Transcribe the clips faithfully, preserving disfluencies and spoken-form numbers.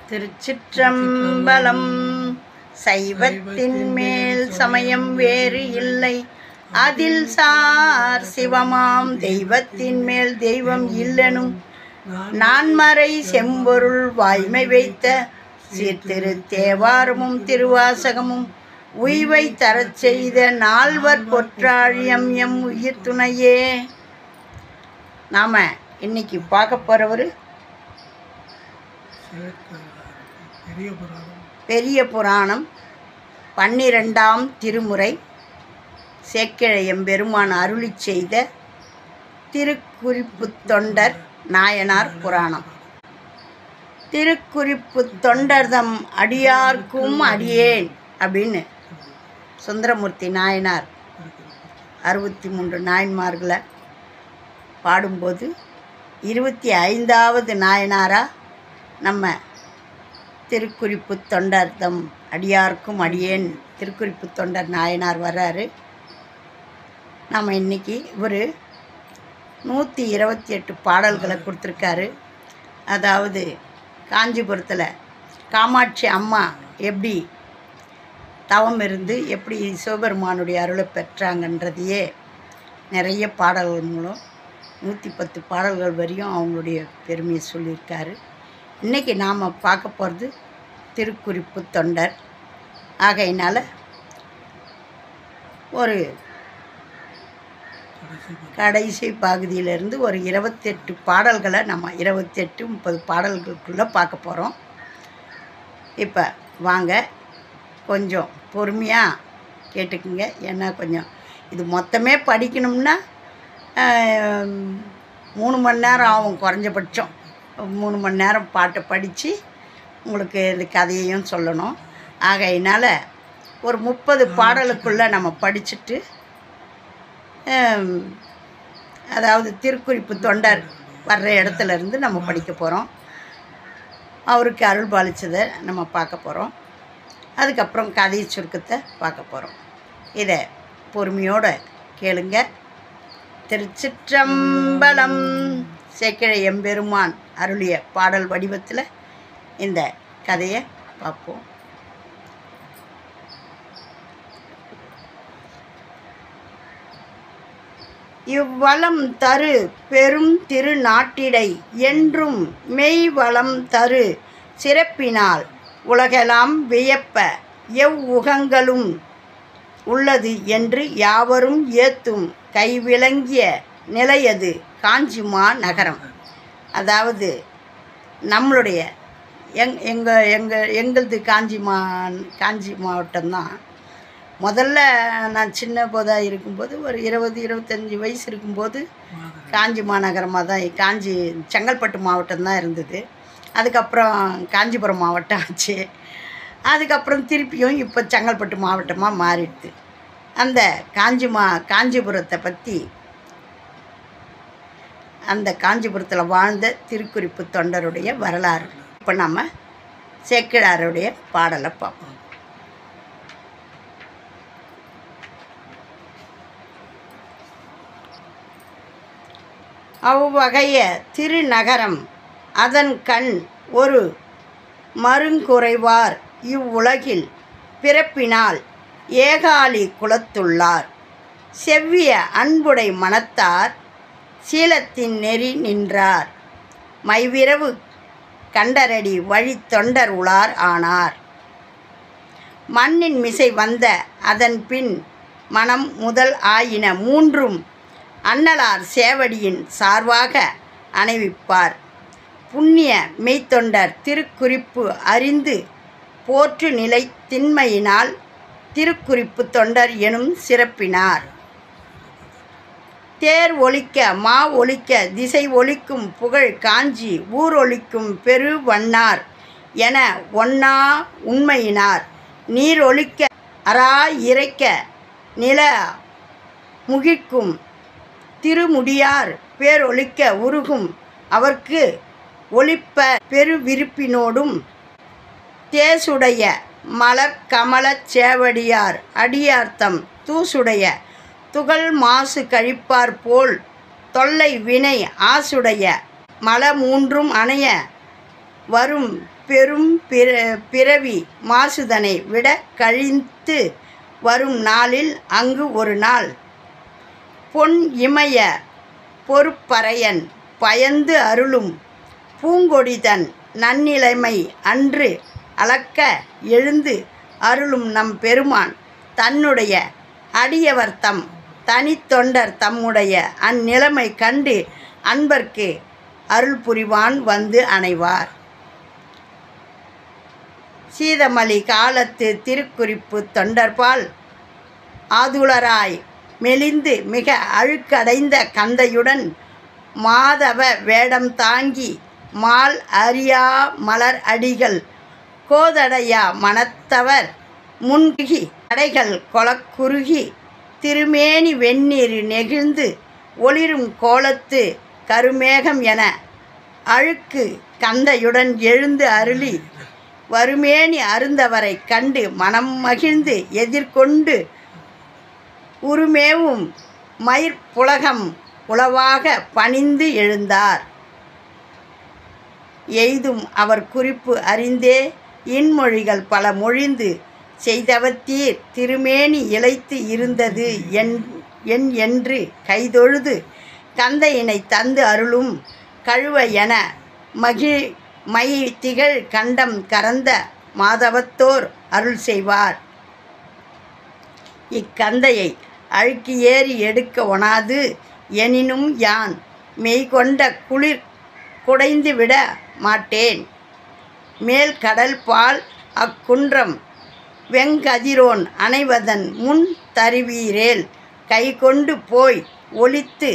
திருச்சிற்றம்பலம். சைவத்தின் மேல் சமயம் வேறு இல்லை, அதில் சார் சிவமாம் தெய்வத்தின் மேல் தெய்வம் இல்லெனும் நான்மறை செம்பொருள் வாய்மை வைத்த சீர்திரு தேவாரமும் திருவாசகமும் உய்வை தரச் செய்த நால்வர் பொற்றாழியம் எம் உயிர் துணையே. நாம் இன்னைக்கு பார்க்க போகிறவர் பெரிய புராணம் பன்னிரெண்டாம் திருமுறை சேக்கிழ எம்பெருமான் அருளி செய்த திருக்குறிப்பு தொண்டர் நாயனார் புராணம். திருக்குறிப்பு தொண்டர்தம் அடியார்க்கும் அடியேன் அப்படின்னு சுந்தரமூர்த்தி நாயனார் அறுபத்தி மூன்று நாயன்மார்களை பாடும்போது இருபத்தி ஐந்தாவது நாயனாராக நம்ம திருக்குறிப்பு தொண்டர்தம் அடியார்க்கும் அடியேன் திருக்குறிப்பு தொண்டர் நாயனார் வர்றாரு. நம்ம இன்றைக்கி இவர் நூற்றி இருபத்தி எட்டு பாடல்களை கொடுத்துருக்காரு. அதாவது காஞ்சிபுரத்தில் காமாட்சி அம்மா எப்படி தவம் இருந்து எப்படி சிவபெருமானுடைய அருளை பெற்றாங்கன்றதையே நிறைய பாடல்கள் மூலம் நூற்றி பத்து பாடல்கள் வரையும் அவங்களுடைய பெருமையை சொல்லியிருக்காரு. இன்றைக்கி நாம் பார்க்க போகிறது திருக்குறிப்பு தொண்டர். ஆகையினால் ஒரு கடைசி பகுதியிலேருந்து ஒரு இருபத்தெட்டு பாடல்களை நம்ம இருபத்தெட்டு முப்பது பாடல்களுக்குள்ளே பார்க்க போகிறோம். இப்போ வாங்க கொஞ்சம் பொறுமையாக கேட்டுக்குங்க. ஏன்னா கொஞ்சம் இது மொத்தமே படிக்கணும்னா மூணு மணி நேரம் ஆகும், குறைஞ்சபட்சம் மூணு மணி நேரம் பாட்டை படித்து உங்களுக்கு இந்த கதையையும் சொல்லணும். ஆகையினால் ஒரு முப்பது பாடலுக்குள்ளே நம்ம படிச்சுட்டு, அதாவது திருக்குறிப்பு தொண்டர் வர்ற இடத்துல இருந்து நம்ம படிக்க போகிறோம். அவருக்கு அருள் பாலித்ததை நம்ம பார்க்க போகிறோம். அதுக்கப்புறம் கதை சுருக்கத்தை பார்க்க போகிறோம். இதை பொறுமையோடு கேளுங்க. திருச்சிற்றம்பலம். சேக்கிழ எம்பெருமான் அருளிய பாடல் வடிவத்தில் இந்த கதையை பார்ப்போம். இவ்வளம் தரு பெரும் திருநாட்டிடை என்றும் மெய் வளம் தரு சிறப்பினால் உலகெல்லாம் வியப்ப எவ்வுகங்களும் உள்ளது என்று யாவரும் ஏத்தும் கைவிளங்கிய நிலையது காஞ்சிமா நகரம். அதாவது நம்மளுடைய எங் எங்கள் எங்கள் எங்களது காஞ்சி மா காஞ்சி மாவட்டம்தான். முதல்ல நான் சின்ன போதாக இருக்கும்போது ஒரு இருபது இருபத்தஞ்சி வயசு இருக்கும்போது காஞ்சி மாநகரமாக தான், காஞ்சி செங்கல்பட்டு மாவட்டம்தான் இருந்தது. அதுக்கப்புறம் காஞ்சிபுரம் மாவட்டம் ஆச்சு. அதுக்கப்புறம் திருப்பியும் இப்போ செங்கல்பட்டு மாவட்டமாக மாறிடுது. அந்த காஞ்சி மா காஞ்சிபுரத்தை பற்றி, அந்த காஞ்சிபுரத்தில் வாழ்ந்த திருக்குறிப்பு தொண்டருடைய வரலாறு இப்போ நம்ம சேக்கிழாருடைய பாடலை பார்ப்போம். அவ்வகைய திருநகரம் அதன் கண் ஒரு மருங்குறைவார் இவ்வுலகில் பிறப்பினால் ஏகாலி குலத்துள்ளார் செவ்விய அன்புடை மனத்தார் சீலத்தின் நெறி நின்றார் மைவிரவு கண்டரடி வழி தொண்டர் உளார் ஆனார். மண்ணின் மிசை வந்த அதன் பின் மனம் முதல் ஆயின மூன்றும் அன்னலார் சேவடியின் சார்பாக அணைவிப்பார். புண்ணிய மெய்த்தொண்டர் திருக்குறிப்பு அறிந்து போற்று நிலை திண்மையினால் திருக்குறிப்பு தொண்டர் எனும் சிறப்பினார். தேர் ஒலிக்க மா ஒலிக்க திசை ஒலிக்கும் புகழ் காஞ்சி ஊர் ஒலிக்கும் பெரு வண்ணார் என ஒன்னா உண்மையினார். நீர் ஒலிக்க அரா இறைக்க நில முகிக்கும் திருமுடியார் பேரொலிக்க உருகும் அவர்க்கு ஒலிப்ப பெருவிருப்பினோடும் தேசுடைய மலர் கமலச் சேவடியார் அடியார்த்தம் தூசுடைய துகள் மாசு கழிப்பார் போல் தொல்லை வினை ஆசுடைய மல மூன்றும் அணைய வரும் பெரும் பிற பிறவி மாசுதனை விட கழித்து வரும் நாளில் அங்கு ஒரு நாள் பொன் இமய பொறுப்பறையன் பயந்து அருளும் பூங்கொடிதன் நன்னிலைமை அன்று அளக்க எழுந்து அருளும் நம் பெருமான் தன்னுடைய அடியவர் தம் தனித்தொண்டர் தம்முடைய அந்நிலைமை கண்டு அன்பர்க்கு அருள் புரிவான் வந்து அணைவார். சீதமலி காலத்து திருக்குறிப்பு தொண்டர்பால் ஆதுலராய் மெலிந்து மிக அழுக்கடைந்த கந்தையுடன் மாதவ வேடம் தாங்கி மால் அறியா மலர் அடிகள் கோதடையா மனத்தவர் முன்கி அடைகள் கொளக்குறுகி திருமேனி வெந்நீர் நெகிழ்ந்து ஒளிரும் கோலத்து கருமேகம் என அழுக்கு கந்தையுடன் எழுந்து அருளி வருமேனி அருந்தவரை கண்டு மனம் மகிழ்ந்து எதிர்கொண்டு உருமேவும் மயிர்ப்புலகம் உளவாக பணிந்து எழுந்தார். எய்தும் அவர் குறிப்பு அறிந்தே இன்மொழிகள் பல மொழிந்து செய்தவத்தீர் திருமேனி இழைத்து இருந்தது என் என் என்று கைதொழுது கந்தையினை தந்து அருளும் கழுவ என மகிழ் மை திகழ் கண்டம் கறந்த மாதவத்தோர் அருள் செய்வார். இக்கந்தையை அழுக்கி ஏறி எடுக்க ஒணாது எனினும் யான் மெய்கொண்ட குளிர் குடைந்து விட மாட்டேன். மேல் கடல் பால் அக்குன்றம் வெங்கதிரோன் அணைவதன் முன் தருவீரேல் கை கொண்டு போய் ஒலித்து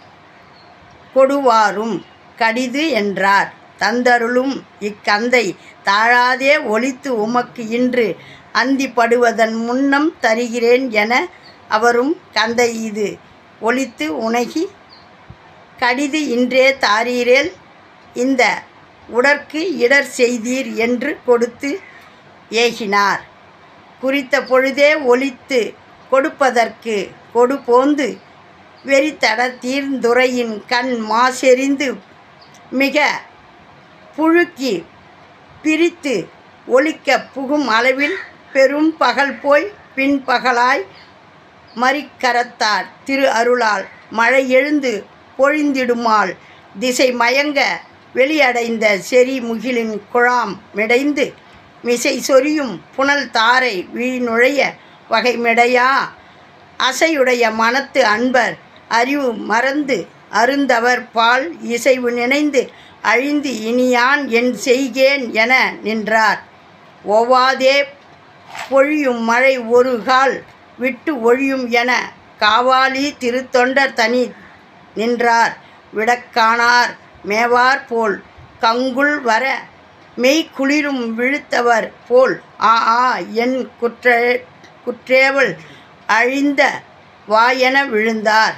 கொடுவாரும் கடிது என்றார். தந்தருளும் இக்கந்தை தாழாதே ஒலித்து உமக்கு இன்று அந்திப்படுவதன் முன்னம் தருகிறேன் என அவரும் கந்தை இது ஒலித்து உணகி கடிது இன்றே தாரீரேல் இந்த உடற்கு இடர் செய்தீர் என்று கொடுத்து ஏகினார். குறித்த பொழுதே ஒலித்து கொடுப்பதற்கு கொடு போந்து வெறித்தட தீர்ந்துரையின் கண் மாசெறிந்து மிக புழுக்கி பிரித்து ஒலிக்க புகும் அளவில் பெரும் பகல் போய் பின்பகலாய் மறிக்கரத்தார் திரு அருளால் மழை எழுந்து பொழிந்திடுமால் திசை மயங்க வெளியடைந்த செறி முகிலின் குழாம் மிடைந்து மிசை சொரியும் புனல் தாரை வீழ்நுழைய வகைமிடையா அசையுடைய மனத்து அன்பர் அறிவு மறந்து அருந்தவர் பால் இசைவு நினைந்து அழிந்து இனியான் என் செய்கேன் என நின்றார். ஒவ்வாதே பொழியும் மழை ஒரு கால் விட்டு ஒழியும் என காவாலி திருத்தொண்டர் தனி நின்றார். விடக்கானார் மேவார் போல் கங்குள் வர மெய்க்குளிரும் விழுத்தவர் போல் ஆ ஆ என் குற்ற குற்றேவல் அழிந்த வாயென விழுந்தார்.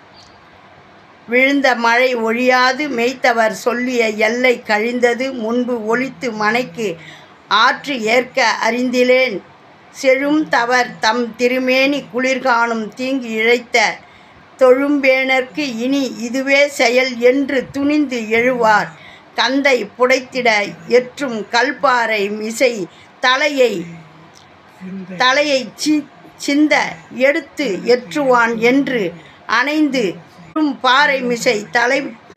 விழுந்த மழை ஒழியாது மெய்த்தவர் சொல்லிய எல்லை கழிந்தது முன்பு ஒலித்து மனைக்கு ஆற்று ஏற்க அறிந்திலேன் செழும் தவர் தம் திருமேனி குளிர்காணும் தீங்கு இழைத்த தொழும்பேனர்க்கு இனி இதுவே செயல் என்று துணிந்து எழுவார். கந்தை புடைத்திட எற்றும் கல்பாறை மிசை தலையை தலையை சி சிந்த எடுத்து எற்றுவான் என்று அணைந்து பாறை மிசை தலை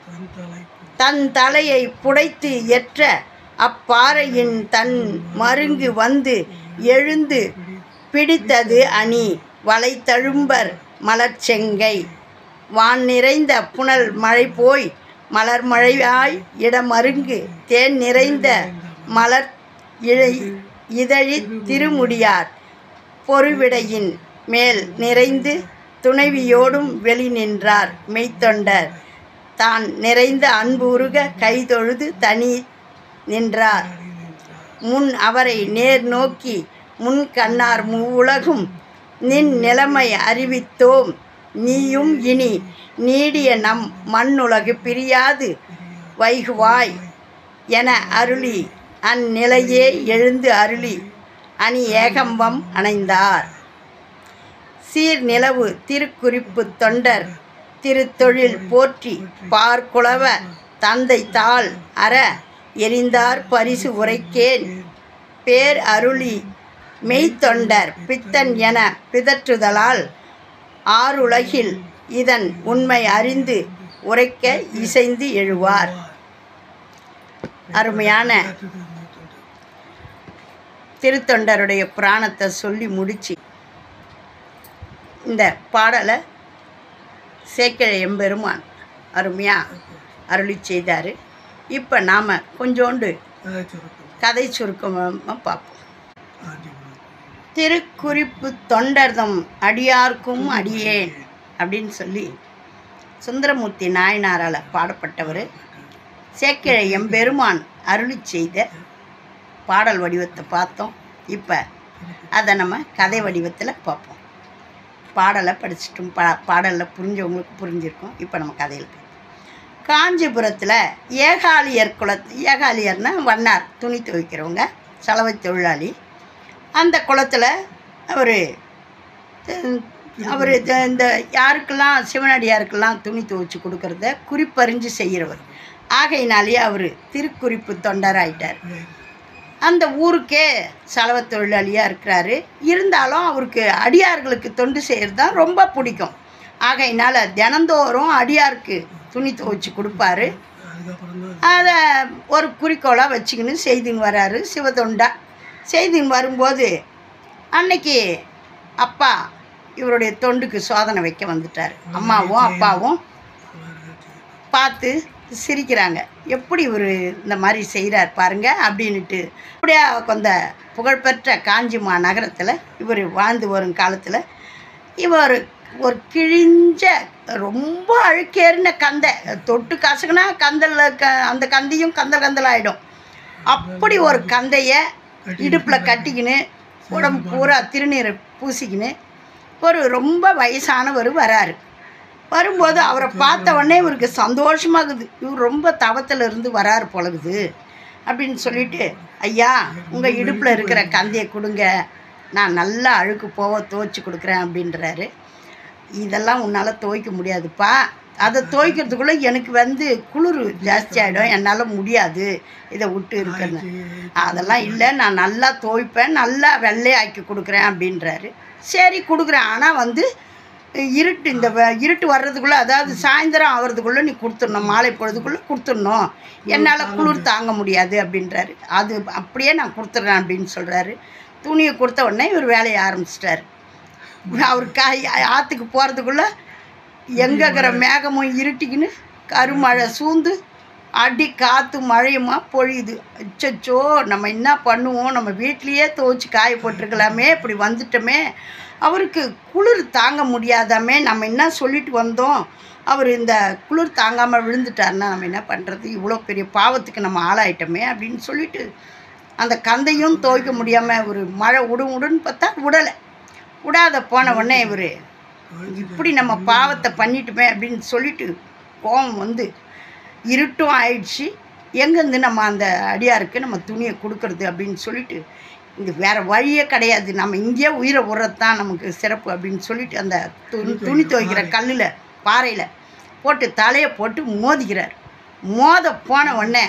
தன் தலையை புடைத்து எற்ற அப்பாறையின் தன் மருங்கு வந்து எழுந்து பிடித்தது அணி வளை தழும்பர் மலர்ச்செங்கை வான் நிறைந்த புனல் மழை போய் மலர் மழையாய் இடமருங்கு தேன் நிறைந்த மலர் இழை இதழி திருமுடியார் பொறுவிடையின் மேல் நிறைந்து துணைவியோடும் வெளி நின்றார். மெய்த்தொண்டர் தான் நிறைந்த அன்பு உருக கைதொழுது தனி நின்றார். முன் அவரை நேர் நோக்கி முன் கண்ணார் மூவுலகும் நின் நிலைமை அறிவித்தோம் நீயும் இனி நீடிய நம் மண்ணுலகு பிரியாது வைகுவாய் என அருளி அந்நிலையே எழுந்து அருளி அணி ஏகம்பம் அணைந்தார். சீர்நிலவு திருக்குறிப்பு தொண்டர் திருத்தொழில் போற்றி பார்க்குளவ தந்தை தாள் அற எரிந்தார் பரிசு உரைக்கேன் பேர் அருளி மெய்த்தொண்டர் பித்தன் என பிதற்றுதலால் ஆறுலகில் இதன் உண்மை அறிந்து உரைக்க இசைந்து எழுவார். அருமையான திருத்தொண்டருடைய புராணத்தை சொல்லி முடிச்சு இந்த பாடலை சேக்கிழ எம்பெருமான் அருமையாக அருளி செய்தார். இப்போ நாம் கொஞ்சோண்டு கதை சுருக்கமாக பார்ப்போம். திருக்குறிப்பு தொண்டர்தம் அடியார்க்கும் அடியேன் அப்படின்னு சொல்லி சுந்தரமூர்த்தி நாயனாரால் பாடப்பட்டவர். சேக்கிழ எம்பெருமான் அருளி செய்த பாடல் வடிவத்தை பார்த்தோம். இப்போ அதை நம்ம கதை வடிவத்தில் பார்ப்போம். பாடலை படிச்சுட்டும் பா பாடலில் புரிஞ்சவங்களுக்கு புரிஞ்சிருக்கும். இப்போ நம்ம கதையில் பார்ப்போம். காஞ்சிபுரத்தில் ஏகாலியர் குல ஏகாலியர்னால் வண்ணார், துணி துவைக்கிறவங்க, சலவை தொழிலாளி. அந்த குளத்தில் அவர் அவர் இந்த யாருக்கெல்லாம் சிவனடியாருக்கெல்லாம் துணி துவைச்சி கொடுக்கறத குறிப்பறிஞ்சு செய்கிறவர். ஆகையினாலேயே அவர் திருக்குறிப்பு தொண்டராயிட்டார். அந்த ஊருக்கே சலவை தொழிலாளியாக இருக்கிறாரு. இருந்தாலும் அவருக்கு அடியார்களுக்கு தொண்டு செய்கிறது தான் ரொம்ப பிடிக்கும். ஆகையினால் தினந்தோறும் அடியாருக்கு துணி துவைச்சி கொடுப்பாரு. அதை ஒரு குறிக்கோளாக வச்சுக்கின்னு செய்துன்னு வர்றாரு சிவத்தொண்டா. செய்துன்னு வரும்போது அன்னைக்கு அப்பா இவருடைய தொண்டுக்கு சோதனை வைக்க வந்துட்டார். அம்மாவும் அப்பாவும் பார்த்து சிரிக்கிறாங்க. எப்படி இவர் இந்த மாதிரி செய்கிறார் பாருங்க அப்படின்ட்டு. அப்படியே கொஞ்ச புகழ்பெற்ற காஞ்சி மா நகரத்தில் இவர் வாழ்ந்து வரும் காலத்தில் இவர் ஒரு கிழிஞ்ச ரொம்ப அழுக்கேறின கந்தை தொட்டு காசுக்குன்னா கந்தலில் க அந்த கந்தையும் கந்தல் கந்தல் ஆகிடும். அப்படி ஒரு கந்தையை இடுப்பில் கட்டிக்கின்னு உடம்பு பூரா திருநீரை பூசிக்கின்னு ஒரு ரொம்ப வயசானவர் வராரு. வரும்போது அவரை பார்த்த உடனே இவருக்கு சந்தோஷமாகுது. இவர் ரொம்ப தவத்தில் இருந்து வராரு போலகுது அப்படின்னு சொல்லிட்டு, ஐயா உங்கள் இடுப்பில் இருக்கிற கந்தையை கொடுங்க, நான் நல்லா அழுக்கு போக துவைச்சி கொடுக்குறேன் அப்படின்றாரு. இதெல்லாம் உன்னால் துவைக்க முடியாதுப்பா, அதை துவைக்கிறதுக்குள்ளே எனக்கு வந்து குளிர் ஜாஸ்தி ஆகிடும், என்னால் முடியாது, இதை விட்டு இருக்குன்னு. அதெல்லாம் இல்லை, நான் நல்லா துவைப்பேன், நல்லா வெள்ளையாக்கி கொடுக்குறேன் அப்படின்றாரு. சரி கொடுக்குறேன், ஆனால் வந்து இருட்டு இந்த இருட்டு வர்றதுக்குள்ளே, அதாவது சாயந்தரம் ஆகிறதுக்குள்ளே நீ கொடுத்துடணும், மாலை பொழுதுக்குள்ளே கொடுத்துடணும், என்னால் குளிர் தாங்க முடியாது அப்படின்றாரு. அது அப்படியே நான் கொடுத்துட்றேன் அப்படின்னு சொல்கிறாரு. துணியை கொடுத்த உடனே இவர் வேலையை ஆரம்பிச்சிட்டாரு. அவர் காய் ஆற்றுக்கு போகிறதுக்குள்ளே எங்கேக்கிற மேகமும் இருட்டிக்கின்னு கருமழை சூழ்ந்து அடி காற்று மழையுமா பொழியுது. அச்சோ நம்ம என்ன பண்ணுவோம், நம்ம வீட்லேயே துவைச்சி காய போட்டிருக்கலாமே, இப்படி வந்துட்டோமே, அவருக்கு குளிர் தாங்க முடியாதாமே, நம்ம என்ன சொல்லிட்டு வந்தோம், அவர் இந்த குளிர் தாங்காமல் விழுந்துட்டாருன்னா நம்ம என்ன பண்ணுறது, இவ்வளோ பெரிய பாவத்துக்கு நம்ம ஆளாயிட்டோமே அப்படின்னு சொல்லிட்டு அந்த கந்தையும் துவைக்க முடியாமல் ஒரு மழை விடும் விடுன்னு பார்த்தா விடலை. விடாத போன உடனே இவர் இப்படி நம்ம பாவத்தை பண்ணிட்டுமே அப்படின்னு சொல்லிட்டு கோபம் வந்து, இருட்டும் ஆயிடுச்சு, எங்கேருந்து நம்ம அந்த அடியாருக்கு நம்ம துணியை கொடுக்கறது அப்படின்னு சொல்லிட்டு, இங்கே வேறு வழியே கிடையாது, நம்ம இங்கேயே உயிரை விடுறது தான் நமக்கு சிறப்பு அப்படின்னு சொல்லிட்டு அந்த துணி துணி துவைக்கிற கல்லில் பாறையில் போட்டு தலையை போட்டு மோதிக்கிறார். மோத போன உடனே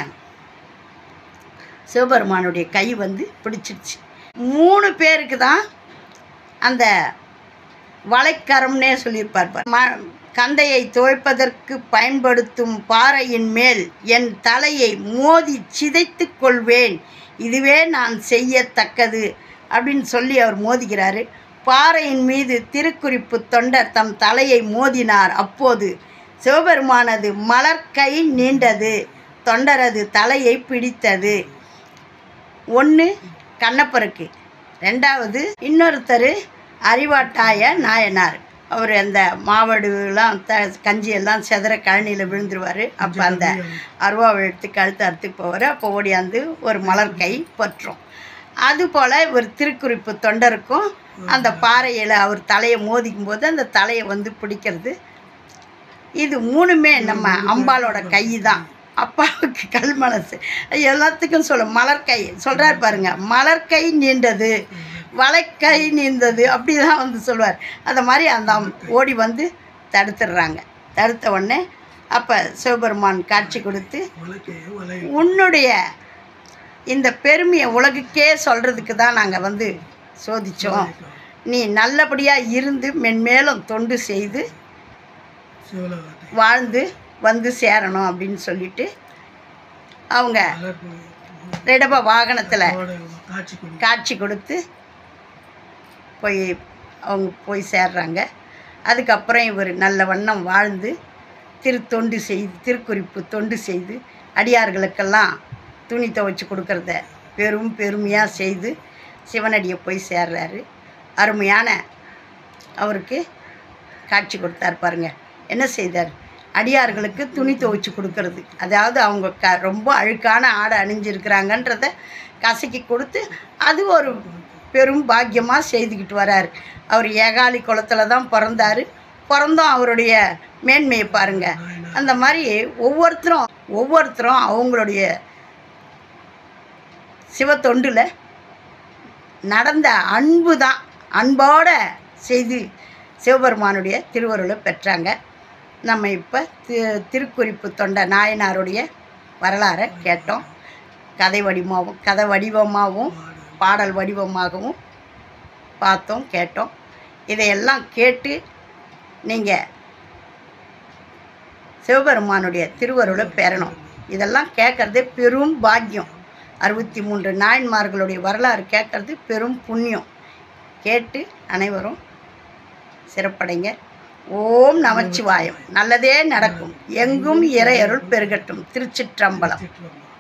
சிவபெருமானுடைய கை வந்து பிடிச்சிருச்சு. மூணு பேருக்கு தான் அந்த வளைக்கரம்னே சொல்லியிருப்பார். ம கந்தையை துவைப்பதற்கு பயன்படுத்தும் பாறையின் மேல் என் தலையை மோதி சிதைத்து கொள்வேன், இதுவே நான் செய்யத்தக்கது அப்படின்னு சொல்லி அவர் மோதிக்கிறாரு. பாறையின் மீது திருக்குறிப்பு தொண்டர் தம் தலையை மோதினார். அப்போது சிவபெருமானது மலர்கை நீண்டது, தொண்டரது தலையை பிடித்தது. ஒன்று கண்ணப்பருக்கு, ரெண்டாவது இன்னொருத்தர் அறிவாட்டாய நாயனார். அவர் அந்த மாவடுலாம் த கஞ்சியெல்லாம் செதற கழனியில் விழுந்துருவார். அப்போ அந்த அருவாவை எடுத்து கழுத்து அறுத்துக்கு போவார். அப்போ ஓடியாந்து ஒரு மலர் கை பற்றும். அதுபோல் ஒரு திருக்குறிப்பு தொண்டருக்கும் அந்த பாறையில் அவர் தலையை மோதிக்கும் போது அந்த தலையை வந்து பிடிக்கிறது. இது மூணுமே நம்ம அம்பாலோட கை தான். அப்பாவுக்கு கல் மனசு, எல்லாத்துக்கும் சொல்ல மலர்கை சொல்கிறார் பாருங்க, மலர்கை நீண்டது, வளைக்கை நீந்தது, அப்படி தான் வந்து சொல்லுவார். அந்த மாதிரி அந்த ஓடி வந்து தடுத்துடுறாங்க. தடுத்த உடனே அப்போ சிவபெருமான் காட்சி கொடுத்து உன்னுடைய இந்த பெருமையை உலகுக்கே சொல்கிறதுக்கு தான் நாங்கள் வந்து சோதித்தோம். நீ நல்லபடியாக இருந்து மென்மேலும் தொண்டு செய்து வாழ்ந்து வந்து சேரணும் அப்படின்னு சொல்லிட்டு அவங்க ரிடப வாகனத்தில் காட்சி கொடுத்து போய் அவங்க போய் சேர்றாங்க. அதுக்கப்புறம் இவர் நல்ல வண்ணம் வாழ்ந்து திரு தொண்டு செய்து திருக்குறிப்பு தொண்டு செய்து அடியார்களுக்கெல்லாம் துணி துவைச்சி கொடுக்கறத பெரும் பெருமையாக செய்து சிவனடியை போய் சேர்றாரு. அருமையான அவருக்கு காட்சி கொடுத்தார் பாருங்க. என்ன செய்தார்? அடியார்களுக்கு துணி துவைச்சி கொடுக்கறது, அதாவது அவங்க க ரொம்ப அழுக்கான ஆடை அணிஞ்சிருக்கிறாங்கன்றத கசக்கி கொடுத்து அது ஒரு பெரும் பாக்கியமாக செய்துக்கிட்டு வரார். அவர் ஏகாலி குளத்தில் தான் பிறந்தார். பிறந்தும் அவருடைய மேன்மையை பாருங்கள். அந்த மாதிரி ஒவ்வொருத்தரும் ஒவ்வொருத்தரும் அவங்களுடைய சிவத்தொண்டில் நடந்த அன்பு தான், அன்போட செய்து சிவபெருமானுடைய திருவருளை பெற்றாங்க. நம்ம இப்போ தி திருக்குறிப்பு தொண்ட நாயனாருடைய வரலாறை கேட்டோம். கதை வடிவமாகவும் கதை வடிவமாகவும் பாடல் வடிவமாகவும் பார்த்தோம், கேட்டோம். இதையெல்லாம் கேட்டு நீங்கள் சிவபெருமானுடைய திருவருளை பெறணும். இதெல்லாம் கேட்குறதே பெரும் பாக்கியம். அறுபத்தி மூன்று நாயன்மார்களுடைய வரலாறு கேட்குறது பெரும் புண்ணியம். கேட்டு அனைவரும் சிறப்படைங்க. ஓம் நமச்சிவாயம். நல்லதே நடக்கும். எங்கும் இறையருள் பெருகட்டும். திருச்சிற்றம்பலம்.